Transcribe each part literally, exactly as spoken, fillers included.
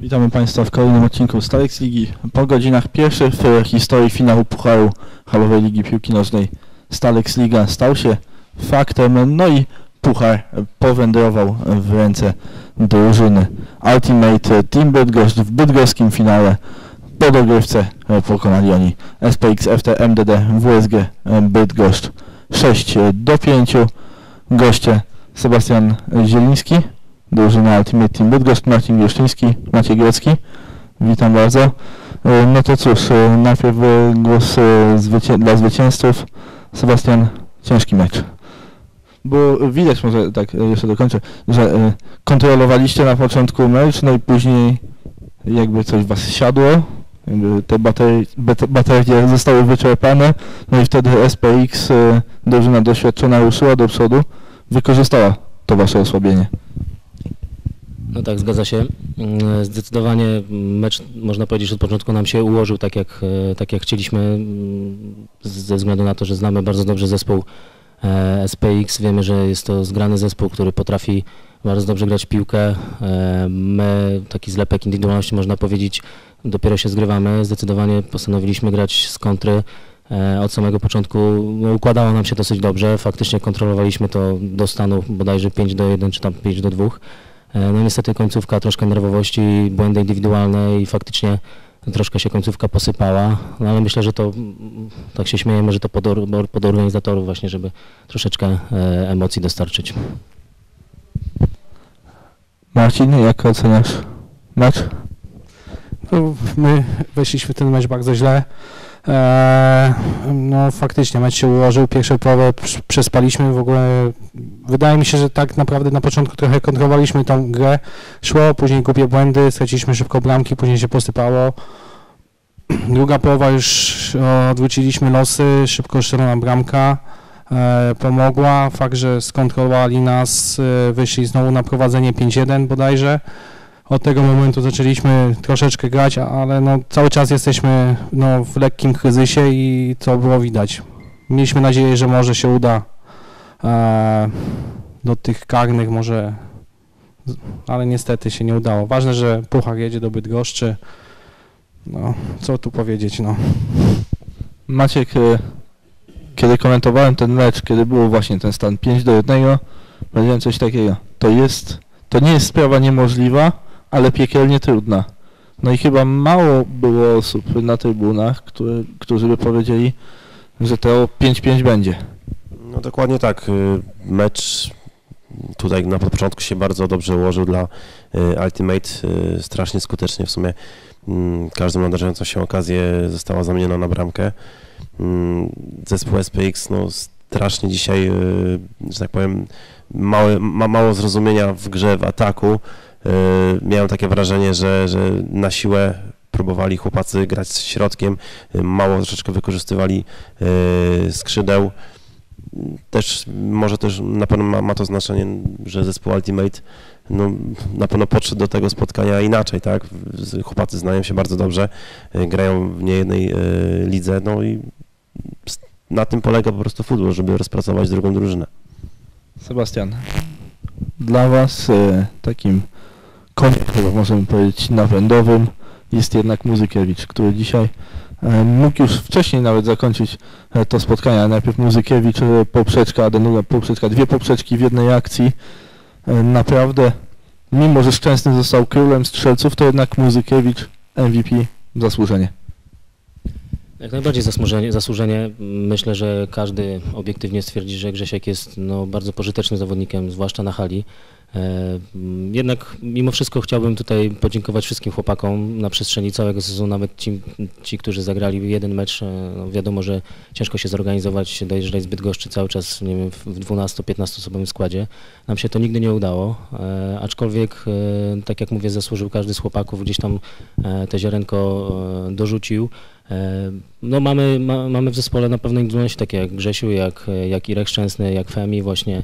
Witamy Państwa w kolejnym odcinku Stalex Ligi. Po godzinach pierwszych w historii finału Pucharu Halowej Ligi Piłki Nożnej Stalex Liga stał się faktem, no i puchar powędrował w ręce drużyny Ultimate Team Bydgoszcz. W bydgoskim finale po dogrywce pokonali oni S P X F T M D D W S G Bydgoszcz sześć do pięciu. Goście Sebastian Zieliński, drużyna Ultimate Team Bydgoszcz, Marcin Wieszczyński, Maciej Grecki. Witam bardzo. No to cóż, najpierw głos zwycię dla zwycięzców. Sebastian, ciężki mecz. Bo widać, może tak jeszcze dokończę, że kontrolowaliście na początku mecz, no i później jakby coś was siadło, jakby te baterie, baterie zostały wyczerpane, no i wtedy S P X, drużyna doświadczona, ruszyła do przodu, wykorzystała to wasze osłabienie. No tak, zgadza się. Zdecydowanie mecz, można powiedzieć, że od początku nam się ułożył tak jak, tak jak chcieliśmy, ze względu na to, że znamy bardzo dobrze zespół S P X. Wiemy, że jest to zgrany zespół, który potrafi bardzo dobrze grać w piłkę. My, taki zlepek indywidualności, można powiedzieć, dopiero się zgrywamy. Zdecydowanie postanowiliśmy grać z kontry. Od samego początku no, układało nam się dosyć dobrze. Faktycznie kontrolowaliśmy to do stanu bodajże pięć do jeden czy tam pięć do dwóch. No niestety końcówka, troszkę nerwowości, błędy indywidualne i faktycznie troszkę się końcówka posypała, no ale myślę, że to, tak się śmiejemy, że to pod, or, pod organizatorów właśnie, żeby troszeczkę e, emocji dostarczyć. Marcin, jak oceniasz mecz? No, my weszliśmy w ten mecz bardzo źle. Eee, no faktycznie mecz się ułożył, pierwszą połowę przespaliśmy, w ogóle wydaje mi się, że tak naprawdę na początku trochę kontrolowaliśmy tą grę, szło, później głupie błędy, straciliśmy szybko bramki, później się posypało. Druga połowa już odwróciliśmy losy, szybko strzelona bramka e, pomogła, fakt, że skontrolowali nas, e, wyszli znowu na prowadzenie pięć jeden bodajże. Od tego momentu zaczęliśmy troszeczkę grać, ale no, cały czas jesteśmy no, w lekkim kryzysie i to było widać. Mieliśmy nadzieję, że może się uda e, do tych karnych, może, ale niestety się nie udało. Ważne, że puchar jedzie do Bydgoszczy. No, co tu powiedzieć, no. Maciek, kiedy komentowałem ten mecz, kiedy było właśnie ten stan pięć do jednego, powiedziałem coś takiego. To jest, to nie jest sprawa niemożliwa, ale piekielnie trudna. No i chyba mało było osób na trybunach, które, którzy by powiedzieli, że to pięć pięć będzie. No dokładnie tak. Mecz tutaj na początku się bardzo dobrze ułożył dla Ultimate, strasznie skutecznie w sumie. Każdą nadarzającą się okazję została zamieniona na bramkę. Zespół S P X no, strasznie dzisiaj, że tak powiem, małe, ma mało zrozumienia w grze, w ataku. Miałem takie wrażenie, że, że na siłę próbowali chłopacy grać z środkiem, mało troszeczkę wykorzystywali skrzydeł. Też może też na pewno ma, ma to znaczenie, że zespół Ultimate no, na pewno podszedł do tego spotkania inaczej, tak? Chłopacy znają się bardzo dobrze, grają w niejednej lidze, no i na tym polega po prostu futbol, żeby rozpracować drugą drużynę. Sebastian, dla was takim koniem, chyba możemy powiedzieć, napędowym jest jednak Muzykiewicz, który dzisiaj mógł już wcześniej nawet zakończyć to spotkanie. Najpierw Muzykiewicz, poprzeczka, Adenuga, poprzeczka, dwie poprzeczki w jednej akcji. Naprawdę, mimo że Szczęsny został królem strzelców, to jednak Muzykiewicz M V P zasłużenie. Jak najbardziej zasłużenie, zasłużenie. Myślę, że każdy obiektywnie stwierdzi, że Grzesiek jest no, bardzo pożytecznym zawodnikiem, zwłaszcza na hali. Jednak mimo wszystko chciałbym tutaj podziękować wszystkim chłopakom na przestrzeni całego sezonu, nawet ci, ci którzy zagrali jeden mecz. No wiadomo, że ciężko się zorganizować, dojeżdżać z Bydgoszczy cały czas, nie wiem, w dwunasto-piętnastoosobowym składzie. Nam się to nigdy nie udało, e, aczkolwiek, e, tak jak mówię, zasłużył każdy z chłopaków, gdzieś tam e, te ziarenko e, dorzucił. No mamy, ma, mamy w zespole na pewno indywidualności takie jak Grzesiu, jak, jak Irek Szczęsny, jak Femi właśnie.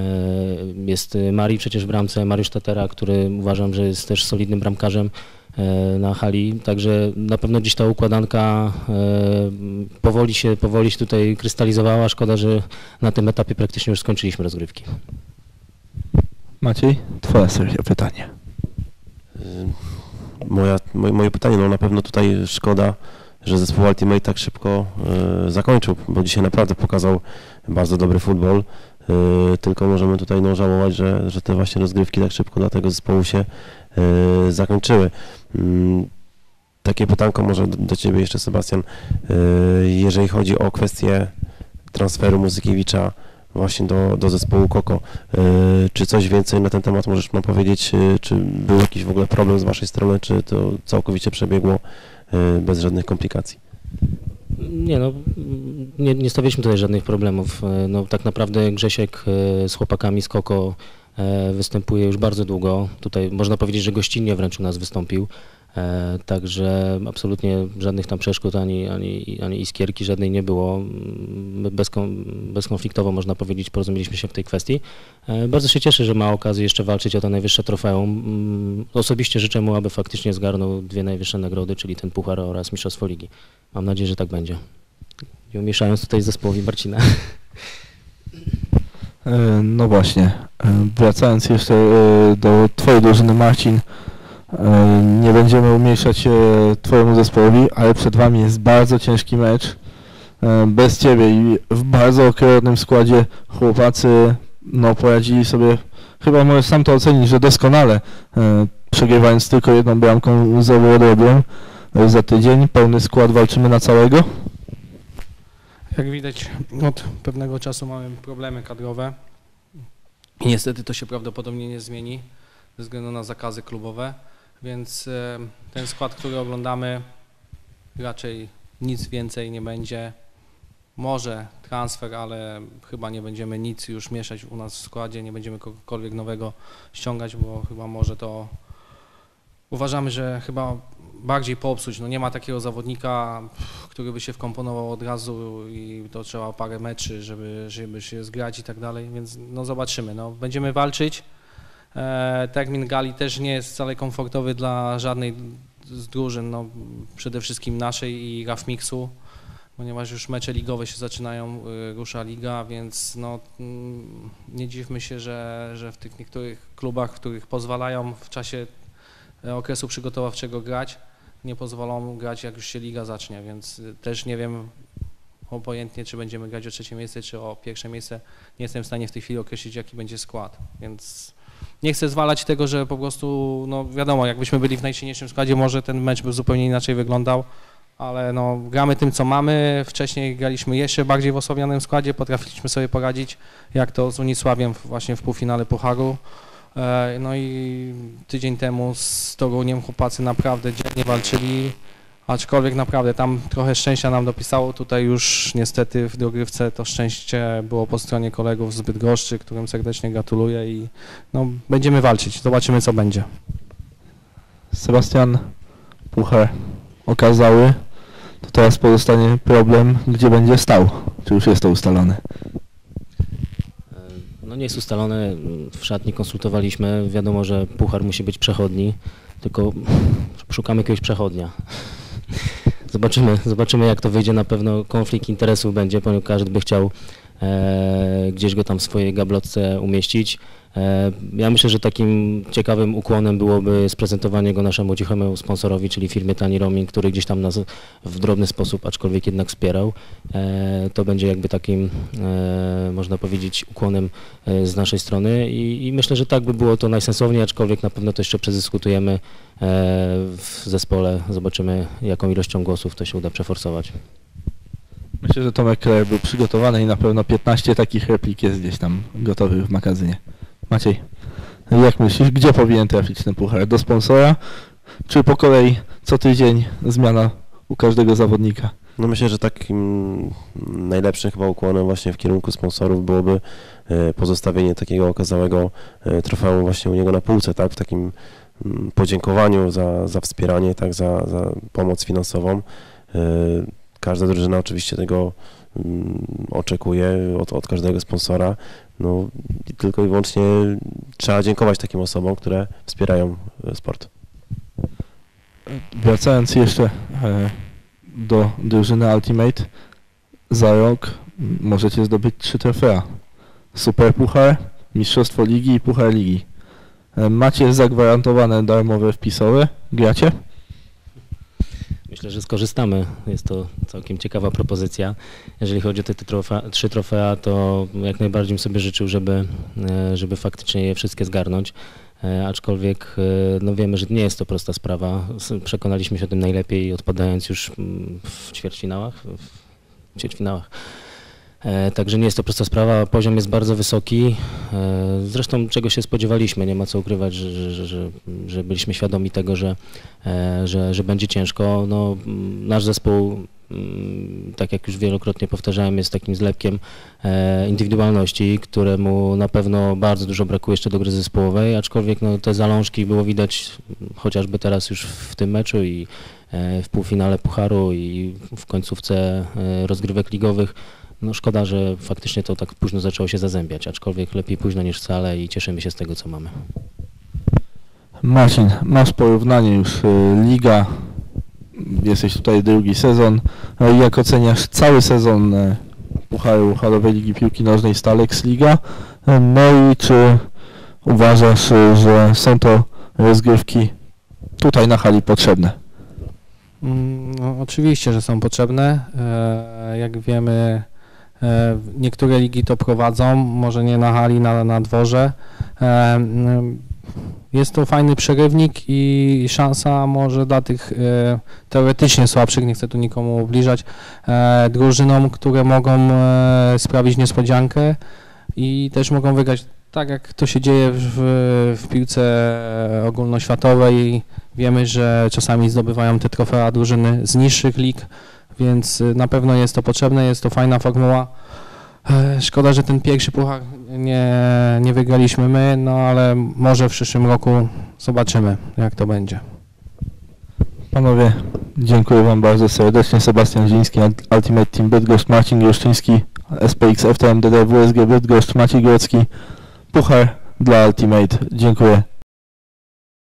Jest Mari przecież w bramce, Mariusz Tatera, który uważam, że jest też solidnym bramkarzem na hali, także na pewno gdzieś ta układanka powoli się, powoli się tutaj krystalizowała. Szkoda, że na tym etapie praktycznie już skończyliśmy rozgrywki. Maciej, twoja seria pytanie. moja, moje, moje pytanie, no na pewno tutaj szkoda, że zespół Ultimate tak szybko y, zakończył, bo dzisiaj naprawdę pokazał bardzo dobry futbol, y, tylko możemy tutaj no, żałować, że, że te właśnie rozgrywki tak szybko dla tego zespołu się y, zakończyły. Y, takie pytanko może do, do Ciebie jeszcze, Sebastian, y, jeżeli chodzi o kwestię transferu Muzykiewicza właśnie do, do zespołu Koko. Czy coś więcej na ten temat możesz nam powiedzieć? Czy był jakiś w ogóle problem z Waszej strony, czy to całkowicie przebiegło bez żadnych komplikacji? Nie no, nie, nie stawialiśmy tutaj żadnych problemów. No tak naprawdę Grzesiek z chłopakami z Koko występuje już bardzo długo. Tutaj można powiedzieć, że gościnnie wręcz u nas wystąpił. E, także absolutnie żadnych tam przeszkód ani, ani, ani iskierki żadnej nie było. My bezkon, bezkonfliktowo, można powiedzieć, porozumieliśmy się w tej kwestii. E, bardzo się cieszę, że ma okazję jeszcze walczyć o to najwyższe trofeum. Mm, osobiście życzę mu, aby faktycznie zgarnął dwie najwyższe nagrody, czyli ten puchar oraz Mistrzostwo Ligi. Mam nadzieję, że tak będzie. Nie umieszając tutaj zespołowi Marcina. E, no właśnie, e, wracając jeszcze e, do Twojej drużyny, Marcin. Nie będziemy umniejszać się Twojemu zespołowi, ale przed Wami jest bardzo ciężki mecz. Bez Ciebie i w bardzo okrojnym składzie chłopacy no, poradzili sobie, chyba możesz sam to ocenić, że doskonale, przegrywając tylko jedną bramką z Ołodrobiem. Za tydzień pełny skład, walczymy na całego. Jak widać, od pewnego czasu mamy problemy kadrowe i niestety to się prawdopodobnie nie zmieni ze względu na zakazy klubowe. Więc ten skład, który oglądamy, raczej nic więcej nie będzie. Może transfer, ale chyba nie będziemy nic już mieszać u nas w składzie, nie będziemy kogokolwiek nowego ściągać, bo chyba może to uważamy, że chyba bardziej popsuć. No nie ma takiego zawodnika, który by się wkomponował od razu i to trzeba parę meczy, żeby, żeby się zgrać i tak dalej, więc no zobaczymy. No, będziemy walczyć. Termin gali też nie jest wcale komfortowy dla żadnej z drużyn, no, przede wszystkim naszej i Rafmixu, ponieważ już mecze ligowe się zaczynają, rusza liga, więc no, nie dziwmy się, że, że w tych niektórych klubach, których pozwalają w czasie okresu przygotowawczego grać, nie pozwolą grać, jak już się liga zacznie, więc też nie wiem obojętnie, czy będziemy grać o trzecie miejsce, czy o pierwsze miejsce, nie jestem w stanie w tej chwili określić, jaki będzie skład, więc nie chcę zwalać tego, że po prostu, no wiadomo, jakbyśmy byli w najsilniejszym składzie, może ten mecz by zupełnie inaczej wyglądał, ale no gramy tym, co mamy. Wcześniej graliśmy jeszcze bardziej w osłabianym składzie, potrafiliśmy sobie poradzić, jak to z Unisławiem właśnie w półfinale Pucharu. No i tydzień temu z Toruniem chłopacy naprawdę dzielnie walczyli, aczkolwiek naprawdę tam trochę szczęścia nam dopisało. Tutaj już niestety w dogrywce to szczęście było po stronie kolegów z Bydgoszczy, którym serdecznie gratuluję i no, będziemy walczyć, zobaczymy co będzie. Sebastian, puchar okazały, to teraz pozostanie problem, gdzie będzie stał. Czy już jest to ustalone? No nie jest ustalone, w szatni konsultowaliśmy, wiadomo, że puchar musi być przechodni, tylko szukamy jakiegoś przechodnia. Zobaczymy, zobaczymy jak to wyjdzie, na pewno konflikt interesów będzie, ponieważ każdy by chciał e, gdzieś go tam w swojej gablotce umieścić. E, ja myślę, że takim ciekawym ukłonem byłoby sprezentowanie go naszemu cichemu sponsorowi, czyli firmie Tani Roaming, który gdzieś tam nas w drobny sposób, aczkolwiek jednak wspierał. E, to będzie jakby takim, e, można powiedzieć, ukłonem e, z naszej strony I, i myślę, że tak by było to najsensowniej, aczkolwiek na pewno to jeszcze przedyskutujemy e, w zespole, zobaczymy jaką ilością głosów to się uda przeforsować. Myślę, że Tomek Klejer był przygotowany i na pewno piętnaście takich replik jest gdzieś tam gotowych w magazynie. Maciej, jak myślisz, gdzie powinien trafić ten puchar? Do sponsora, czy po kolei co tydzień zmiana u każdego zawodnika? No myślę, że takim najlepszym chyba ukłonem właśnie w kierunku sponsorów byłoby pozostawienie takiego okazałego trofeum właśnie u niego na półce, tak, w takim podziękowaniu za, za wspieranie, tak, za, za pomoc finansową. Każda drużyna oczywiście tego oczekuje od, od każdego sponsora. No i tylko i wyłącznie trzeba dziękować takim osobom, które wspierają sport. Wracając jeszcze do drużyny Ultimate, za rok możecie zdobyć trzy trofea. Super Puchar, Mistrzostwo Ligi i Puchar Ligi. Macie zagwarantowane darmowe wpisowe? Gracie? Myślę, że skorzystamy. Jest to całkiem ciekawa propozycja. Jeżeli chodzi o te, te trofea, trzy trofea, to jak najbardziej bym sobie życzył, żeby, żeby faktycznie je wszystkie zgarnąć. Aczkolwiek no wiemy, że nie jest to prosta sprawa. Przekonaliśmy się o tym najlepiej, odpadając już w ćwierćfinałach. W ćwierćfinałach. Także nie jest to prosta sprawa, poziom jest bardzo wysoki. Zresztą czego się spodziewaliśmy, nie ma co ukrywać, że, że, że, że byliśmy świadomi tego, że, że, że będzie ciężko. No, nasz zespół, tak jak już wielokrotnie powtarzałem, jest takim zlepkiem indywidualności, któremu na pewno bardzo dużo brakuje jeszcze do gry zespołowej, aczkolwiek no, te zalążki było widać chociażby teraz już w tym meczu i w półfinale Pucharu i w końcówce rozgrywek ligowych. No szkoda, że faktycznie to tak późno zaczęło się zazębiać, aczkolwiek lepiej późno niż wcale i cieszymy się z tego, co mamy. Marcin, masz porównanie już liga, jesteś tutaj drugi sezon. Jak oceniasz cały sezon Pucharu Halowej Ligi Piłki Nożnej Stalex Liga? No i czy uważasz, że są to rozgrywki tutaj na hali potrzebne? No, oczywiście, że są potrzebne. Jak wiemy, niektóre ligi to prowadzą, może nie na hali, na, na dworze. Jest to fajny przerywnik i szansa może dla tych teoretycznie słabszych, nie chcę tu nikomu ubliżać, drużynom, które mogą sprawić niespodziankę i też mogą wygrać. Tak jak to się dzieje w, w piłce ogólnoświatowej, wiemy, że czasami zdobywają te trofea drużyny z niższych lig, więc na pewno jest to potrzebne, jest to fajna formuła. Szkoda, że ten pierwszy puchar nie, nie wygraliśmy my, no ale może w przyszłym roku zobaczymy, jak to będzie. Panowie, dziękuję Wam bardzo serdecznie. Sebastian Ziński, Ultimate Team Bydgoszcz, Marcin Gruszczyński, S P X F T M D D W S G Bydgoszcz, Maciej Grodzki. Puchar dla Ultimate. Dziękuję.